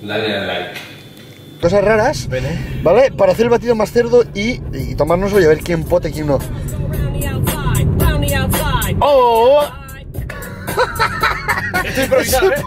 Dale al like. Cosas raras, ¿vale? Para hacer el batido más cerdo y tomárnoslo y a ver quién pote y quién no. ¡Oh! Estoy improvisado, ¿eh?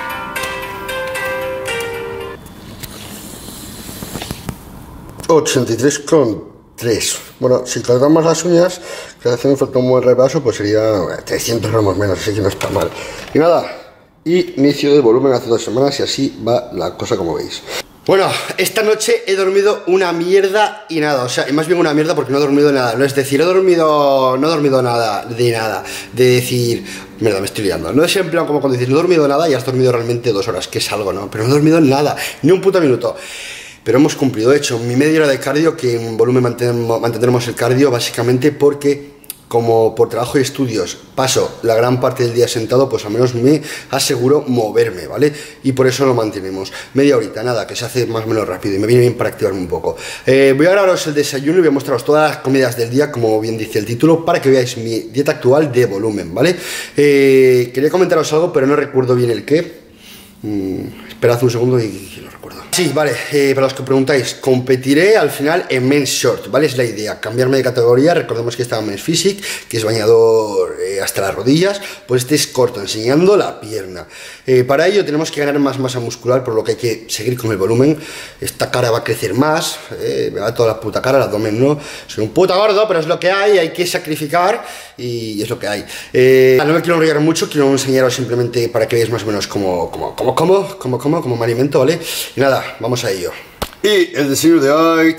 $83,3. Bueno, si cortamos las uñas, que hacemos falta un buen repaso, pues sería 300 gramos menos, así que no está mal. Y nada, inicio del volumen hace 2 semanas y así va la cosa como veis. Bueno, esta noche he dormido una mierda y nada, o sea, más bien una mierda porque no he dormido nada, no es decir, no he dormido nada, de decir, mierda, me estoy liando, no es en plan como cuando dices, no he dormido nada y has dormido realmente 2 horas, que es algo, ¿no? Pero no he dormido nada, ni un puto minuto. Pero hemos cumplido, de hecho, mi media hora de cardio, que en volumen mantendremos el cardio básicamente porque como por trabajo y estudios paso la gran parte del día sentado, pues al menos me aseguro moverme, ¿vale? Y por eso lo mantenemos. Media horita, nada, que se hace más o menos rápido y me viene bien para activarme un poco. Voy a grabaros el desayuno y voy a mostraros todas las comidas del día, como bien dice el título, para que veáis mi dieta actual de volumen, ¿vale? Quería comentaros algo, pero no recuerdo bien el qué. Esperad un segundo y lo recuerdo. Sí, vale, para los que preguntáis, competiré al final en Men's Short, ¿vale? Es la idea, cambiarme de categoría. Recordemos que estaba en Men's Physique, que es bañador hasta las rodillas. Pues este es corto, enseñando la pierna. Para ello tenemos que ganar más masa muscular, por lo que hay que seguir con el volumen. Esta cara va a crecer más, me va toda la puta cara, el abdomen no. Soy un puto gordo, pero es lo que hay que sacrificar y es lo que hay. No me quiero enrollar mucho, quiero enseñaros simplemente para que veáis más o menos cómo me alimento, ¿vale? Y nada, vamos a ello. Y el desayuno de hoy.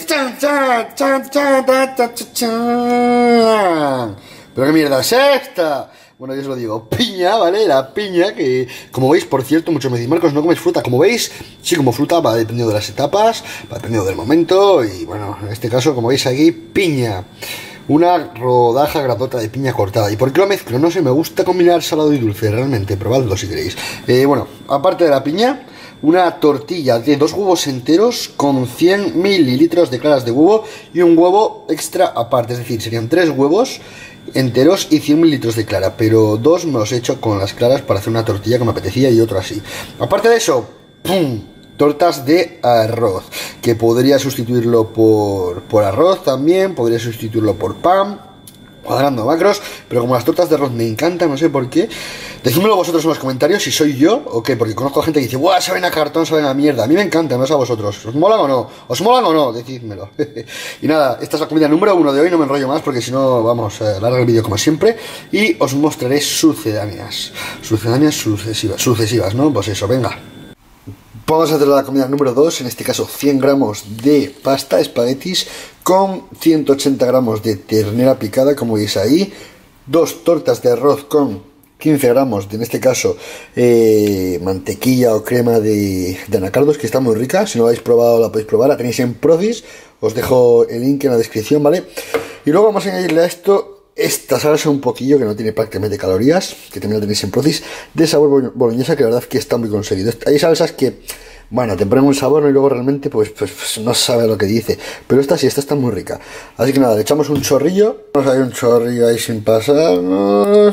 ¿Pero qué mierda es esta? Bueno, yo os lo digo, piña, ¿vale? La piña que, como veis, por cierto, muchos me dicen, Marcos, ¿no comes fruta? Como veis, sí como fruta, va dependiendo de las etapas, va dependiendo del momento. Y bueno, en este caso, como veis aquí, piña. Una rodaja grandota de piña cortada. ¿Y por qué lo mezclo? No sé, me gusta combinar salado y dulce, realmente, probadlo si queréis. Bueno, aparte de la piña, una tortilla de 2 huevos enteros con 100 mililitros de claras de huevo y un huevo extra aparte, es decir, serían 3 huevos enteros y 100 mililitros de clara, pero 2 me los he hecho con las claras para hacer una tortilla que me apetecía y otro así. Aparte de eso, ¡pum!, tortas de arroz, que podría sustituirlo por arroz también, podría sustituirlo por pan, cuadrando macros, pero como las tortas de arroz me encantan, no sé por qué. Decídmelo vosotros en los comentarios si soy yo o qué, porque conozco gente que dice, ¡guau! Saben a cartón, saben a mierda. A mí me encanta, no sé a vosotros. ¿Os molan o no? ¿Os molan o no? Decídmelo. Y nada, esta es la comida número 1 de hoy, no me enrollo más porque si no, vamos a alargar el vídeo como siempre. Y os mostraré sucedáneas. Sucesivas, ¿no? Pues eso, venga. Vamos a hacer la comida número 2, en este caso 100 gramos de pasta, espaguetis, con 180 gramos de ternera picada, como veis ahí, 2 tortas de arroz con 15 gramos de, en este caso, mantequilla o crema de anacardos, que está muy rica. Si no la habéis probado, la podéis probar, la tenéis en Prodigy, os dejo el link en la descripción, ¿vale? Y luego vamos a añadirle a esto esta salsa un poquillo, que no tiene prácticamente calorías, que también la tenéis en Prodigy, de sabor boloñesa, que la verdad es que está muy conseguido. Hay salsas que, bueno, te ponen un sabor, ¿no? Y luego realmente pues no sabe lo que dice. Pero esta sí, esta está muy rica. Así que nada, le echamos un chorrillo. Vamos a ver un chorrillo ahí sin pasarnos.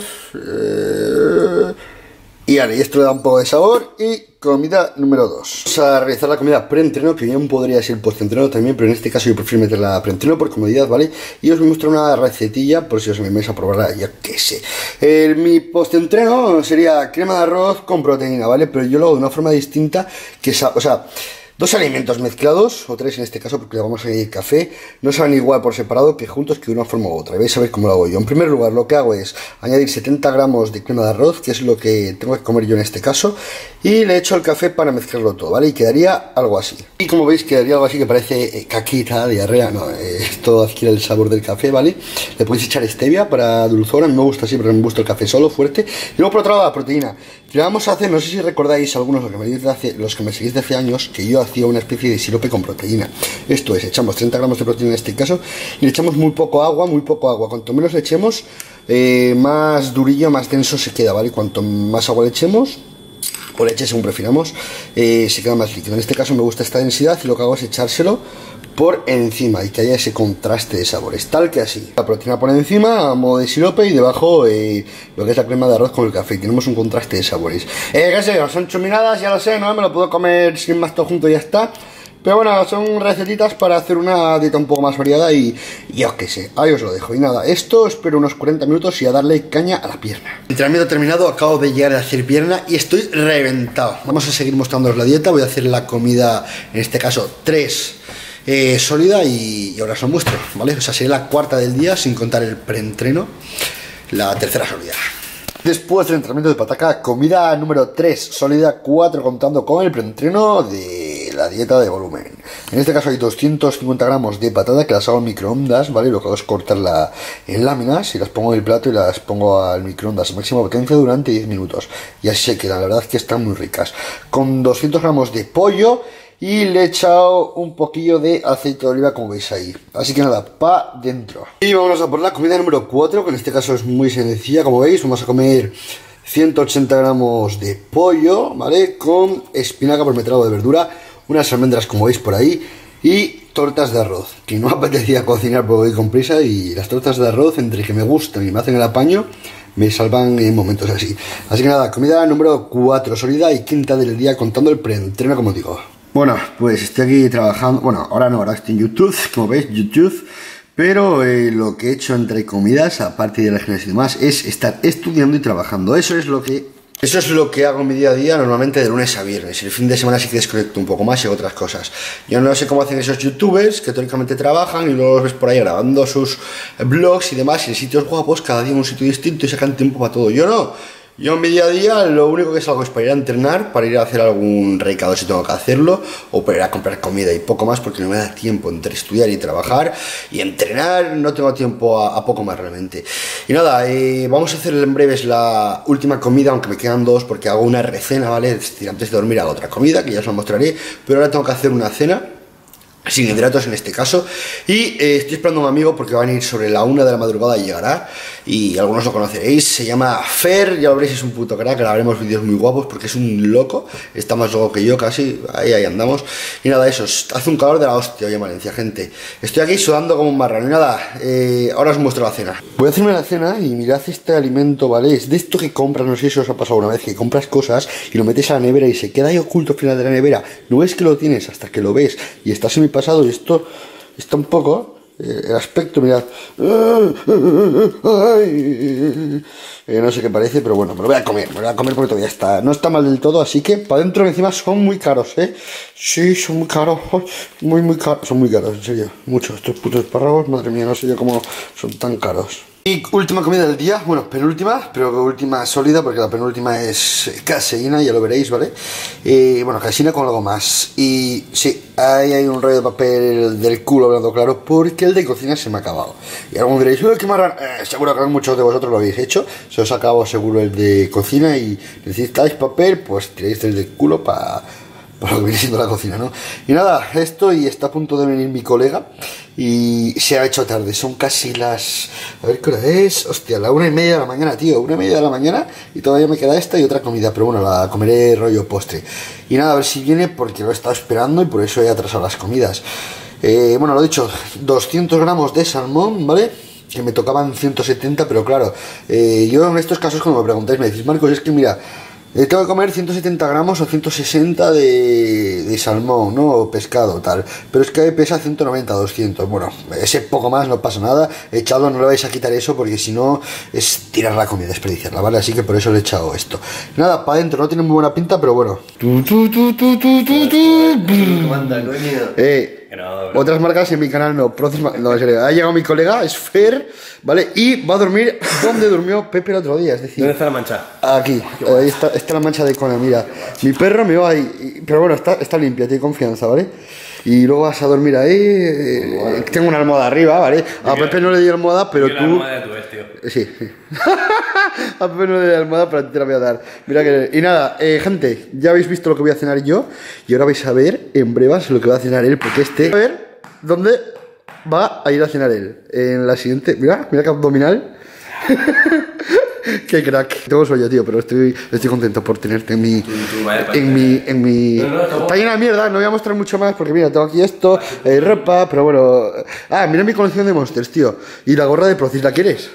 Y vale, esto le da un poco de sabor. Y comida número 2. Vamos a realizar la comida pre-entreno, que bien podría ser post-entreno también, pero en este caso yo prefiero meterla pre-entreno por comodidad, ¿vale? Y os voy a mostrar una recetilla, por si os animáis a probarla, yo qué sé. Mi post-entreno sería crema de arroz con proteína, ¿vale? Pero yo lo hago de una forma distinta, que o sea, 2 alimentos mezclados, o 3 en este caso, porque le vamos a añadir café, no saben igual por separado que juntos, que de una forma u otra. Vais a ver cómo lo hago yo. En primer lugar, lo que hago es añadir 70 gramos de crema de arroz, que es lo que tengo que comer yo en este caso, y le echo el café para mezclarlo todo, ¿vale? Y quedaría algo así. Y como veis, quedaría algo así que parece caquita, diarrea, no, esto adquiere el sabor del café, ¿vale? Le podéis echar stevia para dulzor, a mí me gusta así, porque me gusta el café solo, fuerte. Y luego por otro lado, la proteína. Que vamos a hacer, no sé si recordáis algunos, los que me seguís de hace años, que yo hacía una especie de sirope con proteína. Esto es, echamos 30 gramos de proteína en este caso y le echamos muy poco agua. Cuanto menos le echemos, más durillo, más denso se queda, ¿vale? Cuanto más agua le echemos, o leche según prefiramos, se queda más líquido. En este caso me gusta esta densidad y lo que hago es echárselo por encima y que haya ese contraste de sabores, tal que así. La proteína por encima a modo de sirope y debajo lo que es la crema de arroz con el café. Tenemos un contraste de sabores. ¿Qué sé? Son chuminadas, ya lo sé, ¿no? Me lo puedo comer sin más todo junto y ya está. Pero bueno, son recetitas para hacer una dieta un poco más variada y yo qué sé, ahí os lo dejo. Y nada, esto espero unos 40 minutos y a darle caña a la pierna. Entrenamiento terminado, acabo de llegar a hacer pierna y estoy reventado. Vamos a seguir mostrándoos la dieta, voy a hacer la comida, en este caso 3 sólida y ahora os lo muestro, ¿vale? O sea, sería la cuarta del día sin contar el preentreno, la tercera sólida. Después del entrenamiento de pataca, comida número 3 sólida, 4 contando con el preentreno de la dieta de volumen. En este caso hay 250 gramos de patata que las hago en microondas, ¿vale? Lo que hago es cortarla en láminas y las pongo en el plato y las pongo al microondas a máxima potencia durante 10 minutos. Y así se quedan, la verdad es que están muy ricas. Con 200 gramos de pollo y le he echado un poquillo de aceite de oliva, como veis ahí. Así que nada, pa' dentro. Y vamos a por la comida número 4, que en este caso es muy sencilla, como veis. Vamos a comer 180 gramos de pollo, ¿vale? Con espinaca por metrado de verdura, unas almendras como veis por ahí y tortas de arroz, que no me apetecía cocinar porque voy con prisa y las tortas de arroz, entre que me gustan y me hacen el apaño, me salvan en momentos así. Así que nada, comida número 4 sólida y quinta del día contando el preentreno, como digo. Bueno, pues estoy aquí trabajando, bueno, ahora no, ahora estoy en YouTube, como veis, YouTube, pero lo que he hecho entre comidas, aparte de la gimnasia y demás, es estar estudiando y trabajando. Eso es lo que hago en mi día a día, normalmente de lunes a viernes. El fin de semana sí que desconecto un poco más y hago otras cosas. Yo no sé cómo hacen esos youtubers que teóricamente trabajan y luego los ves por ahí grabando sus vlogs y demás, y en sitios guapos, cada día en un sitio distinto y sacan tiempo para todo. Yo no. Yo en mi día a día lo único que salgo es para ir a entrenar, para ir a hacer algún recado si tengo que hacerlo, o para ir a comprar comida y poco más, porque no me da tiempo entre estudiar y trabajar y entrenar, no tengo tiempo a poco más realmente. Y nada, vamos a hacer en breves la última comida, aunque me quedan 2 porque hago una recena, ¿vale? Es decir, antes de dormir hago otra comida, que ya os la mostraré, pero ahora tengo que hacer una cena sin hidratos en este caso, y estoy esperando a un amigo porque va a venir sobre la 1 de la madrugada y llegará, y algunos lo conoceréis, se llama Fer, ya lo veréis, es un puto crack, grabaremos vídeos muy guapos porque es un loco, está más loco que yo casi, ahí andamos, y nada, eso, hace un calor de la hostia hoy en Valencia, gente, estoy aquí sudando como un marrano, y nada, ahora os muestro la cena. Voy a hacerme la cena y mirad este alimento, ¿vale? Es de esto que compras, no sé si os ha pasado una vez, que compras cosas y lo metes a la nevera y se queda ahí oculto al final de la nevera, no es que lo tienes hasta que lo ves, y estás en mi pasado y esto está un poco el aspecto, mirad, no sé qué parece, pero bueno, me lo voy a comer porque todavía está, no está mal del todo, así que para adentro encima son muy caros, sí, son muy caros, muy caros, son muy caros, en serio, muchos estos putos espárragos, madre mía, no sé yo cómo son tan caros. Y última comida del día, bueno, penúltima, pero última sólida, porque la penúltima es caseína, ya lo veréis, ¿vale? Bueno, caseína con algo más. Y sí, ahí hay un rollo de papel del culo, hablando claro, porque el de cocina se me ha acabado. Y algunos diréis, qué marrano, seguro que muchos de vosotros lo habéis hecho, se os ha acabado seguro el de cocina y necesitáis papel, pues tiráis el del culo para lo que viene siendo la cocina, ¿no? Y nada, esto, y está a punto de venir mi colega y se ha hecho tarde, son casi las, a ver qué hora es, hostia, la 1:30 de la mañana, tío, 1:30 de la mañana y todavía me queda esta y otra comida, pero bueno, la comeré rollo postre. Y nada, a ver si viene porque lo he estado esperando y por eso he atrasado las comidas. Bueno, lo dicho, 200 gramos de salmón, ¿vale? Que me tocaban 170, pero claro, yo en estos casos cuando me preguntáis me decís, Marcos, es que mira, tengo que comer 170 gramos o 160 de salmón, ¿no? O pescado, tal. Pero es que pesa 190, 200. Bueno, ese poco más no pasa nada. Echado, no le vais a quitar eso porque si no es tirar la comida, desperdiciarla, ¿vale? Así que por eso le he echado esto. Nada, para adentro, no tiene muy buena pinta, pero bueno. Otras marcas en mi canal no. No, en serio. Ha llegado mi colega, es Fer, ¿vale? Y va a dormir donde durmió Pepe el otro día, es decir... ¿Dónde está la mancha? Aquí, ahí está la mancha de cola, mira. Mi perro me va ahí, pero bueno, está limpia, tiene confianza, ¿vale? Y luego vas a dormir ahí, tengo una almohada arriba, ¿vale? A Pepe no le di almohada, pero tú... La almohada de tu vez, tío. Sí. A Pepe no le di almohada, pero a ti te la voy a dar. Mira que... Y nada, gente, ya habéis visto lo que voy a cenar yo, y ahora vais a ver en brevas lo que va a cenar él, porque a ver dónde va a ir a cenar él. En la siguiente... Mira que abdominal. Qué crack. Tengo sueño, tío, pero estoy contento por tenerte en mi... Está llena de mierda, no voy a mostrar mucho más porque mira, tengo aquí esto, ropa, pero bueno... Ah, mira mi colección de Monsters, tío. Y la gorra de Procis, ¿la quieres?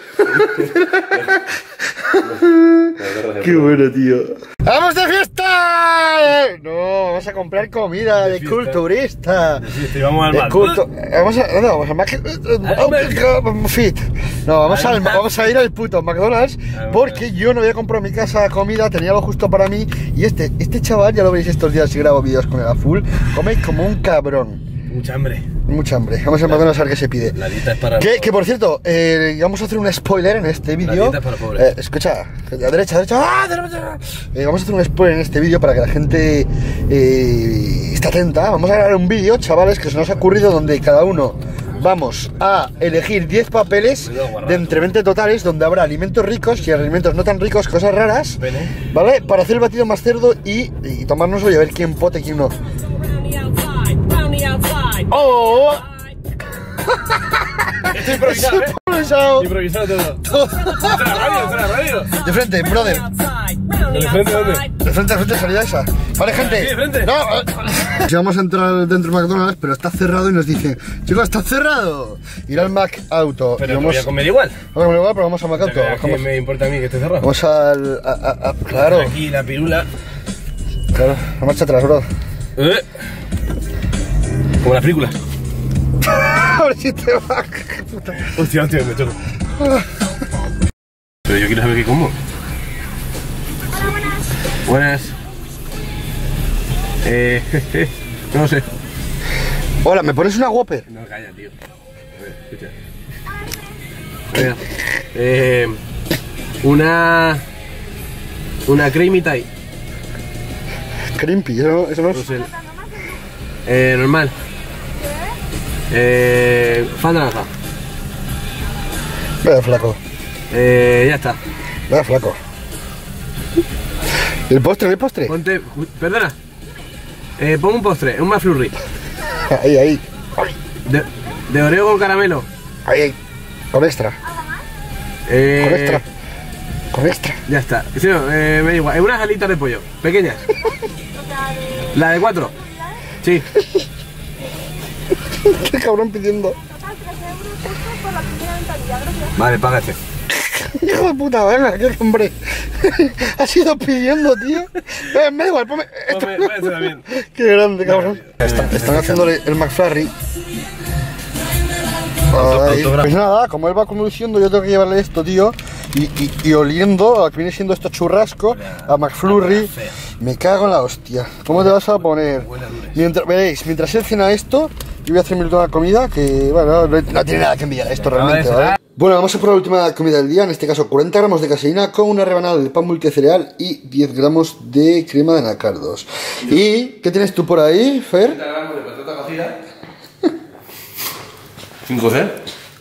Qué bueno, tío. ¡Vamos de fiesta! No, vamos a comprar comida de culturista. Sí, vamos al mar. Vamos al Mac. Fit. No, vamos a ir al puto McDonald's porque yo no había comprado en mi casa comida, tenía lo justo para mí. Y este chaval, ya lo veréis estos días si grabo vídeos con él a full, come como un cabrón. Mucha hambre. Mucha hambre. Vamos a McDonald's a ver qué se pide. La dieta es para... Que por cierto, vamos a hacer un spoiler en este vídeo. La dieta es para pobres. Escucha, a derecha. ¡Ah, derecha! Vamos a hacer un spoiler en este vídeo para que la gente esté atenta. Vamos a grabar un vídeo, chavales, que se nos ha ocurrido donde cada uno vamos a elegir 10 papeles de entre 20 totales, donde habrá alimentos ricos y alimentos no tan ricos, cosas raras, ¿vale? Para hacer el batido más cerdo y tomárnoslo y a ver quién pote, quién no. ¡Oh! Estoy improvisado, Improvisado todo. ¿Está la radio? De frente, brother. ¿De frente dónde? De frente, salida esa. Vale, gente. Sí, de frente. No. Si vamos a entrar dentro de McDonald's, pero está cerrado y nos dicen, chicos, está cerrado. Ir al Mac Auto. Pero vamos a comer igual. Vamos a comer igual, pero vamos a Mac Auto. ¿Qué me importa a mí que esté cerrado? Vamos al... claro. Aquí la pirula. Claro, la marcha atrás, bro. Como las películas. A ver si te va. Hostia, me choco. Pero yo quiero saber qué como. Buenas. No sé. Hola, ¿me pones una Whopper? No, calla, tío. A ver, escucha. Una creamy Thai. Crimpy, eso no es... No sé. Normal. Fan naranja. Vaya flaco. Ya está. Vaya flaco. ¿El postre? ¿El postre? Ponte... Perdona. Pon un postre, un McFlurry. Ahí. De Oreo con caramelo. Ahí. Con extra. Con extra. Ya está. Si no, me da igual. Unas alitas de pollo, pequeñas. La de 4. Sí. Qué cabrón pidiendo. Vale, págate. Hijo de puta, venga, qué hombre. Has ido pidiendo, tío. Me da igual, ponme. También. Qué grande, cabrón. Están haciéndole el McFlurry. Pues nada, como él va conduciendo, yo tengo que llevarle esto, tío. Y oliendo a que viene siendo esto churrasco, a McFlurry. Me cago en la hostia. ¿Cómo te vas a poner? Veréis, mientras él cena esto, yo voy a hacerme toda la comida, que bueno, no tiene nada que envidiar esto realmente, ¿vale? Bueno, vamos a por la última comida del día, en este caso 40 gramos de caseína con una rebanada de pan multicereal y 10 gramos de crema de anacardos. ¿Y qué tienes tú por ahí, Fer? 30 gramos de patata cocida. 5 C.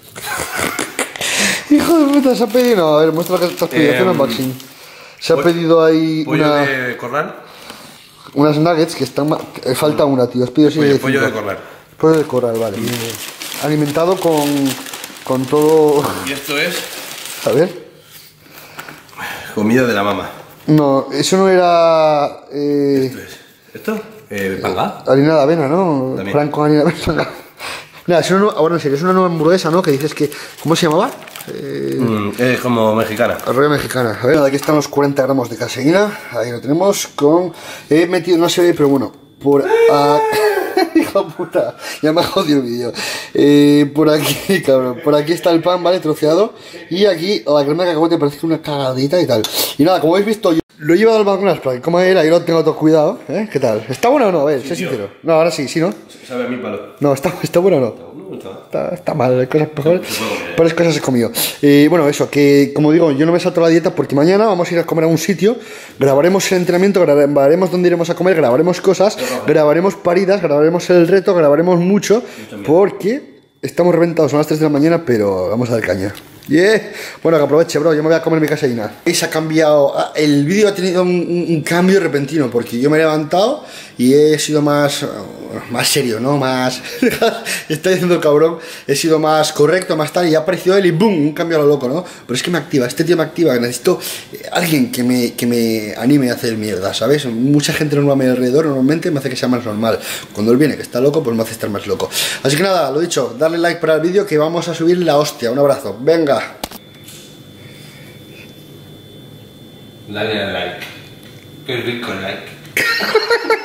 Hijo de puta, se ha pedido... No, a ver, muestra lo que estás pidiendo, hacer un unboxing. Se ha pedido ahí pollo de corral. unas nuggets que están... falta una, tío, os pido así de pollo de corral. Pollo de corral, vale. Alimentado con todo... Y esto es... A ver... comida de la mamá. No, eso no era... Esto es... ¿Esto? ¿Panga? Harina de avena, ¿no? También. Fran con harina de avena. Nada, es una, ahora en serio, es una nueva hamburguesa, ¿no? Que dices que... ¿Cómo se llamaba? Es como mexicana. Arroyo mexicana. A ver, aquí están los 40 gramos de caseína. Ahí lo tenemos con... He metido, no se ve, pero bueno, por... Hijo de puta, ya me ha jodido el vídeo. Por aquí, cabrón, por aquí está el pan, ¿vale? Troceado. Y aquí la crema de cacahuete parece una cagadita y tal. Y nada, como habéis visto, yo lo he llevado al McDonald's para que coma era, yo lo tengo todo cuidado, ¿eh? ¿Qué tal? ¿Está bueno o no? A ver, sé sincero. No, ahora sí, ¿sí, no? Sabe a mi palo. No, ¿está bueno o no? Está mal, hay cosas mejores. Peores cosas he comido. Bueno, eso, que como digo, yo no me salto la dieta porque mañana vamos a ir a comer a un sitio. Grabaremos el entrenamiento, grabaremos dónde iremos a comer, grabaremos cosas, grabaremos paridas, grabaremos el reto, grabaremos mucho. Porque estamos reventados, son las 3 de la mañana, pero vamos a dar caña. Yeah. Bueno, que aproveche, bro, yo me voy a comer mi caseína. Se ha cambiado, el vídeo ha tenido un cambio repentino porque yo me he levantado y he sido más más serio, ¿no? Más... Está diciendo el cabrón, he sido más correcto, más tal, y ya apareció él y ¡boom! Un cambio a lo loco, ¿no? Pero es que me activa, este tío me activa, necesito alguien que me anime a hacer mierda, ¿sabes? Mucha gente normal a mi alrededor normalmente me hace que sea más normal. Cuando él viene, que está loco, pues me hace estar más loco. Así que nada, lo dicho, darle like para el vídeo que vamos a subir la hostia. Un abrazo, venga. Dale al like. Qué rico el like.